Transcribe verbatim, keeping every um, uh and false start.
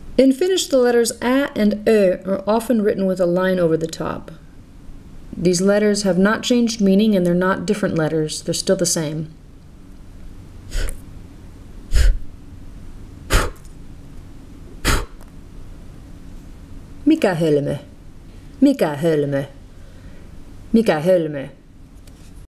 In Finnish, the letters ä and ö are often written with a line over the top. These letters have not changed meaning and they're not different letters, they're still the same. Mikä hölmö? Mikä hölmö? Mikä hölmö?